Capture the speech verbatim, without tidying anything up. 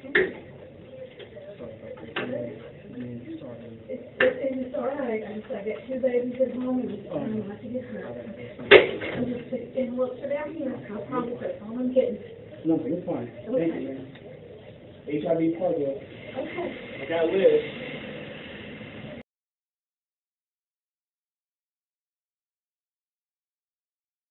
It's, it's all right. I just, I got two babies at home and I'm trying not to get hurt. I'm just, and look, sit down here. I promise that's all I'm getting. No, you're fine. Thank you, man. H I V positive. Okay. I got a list.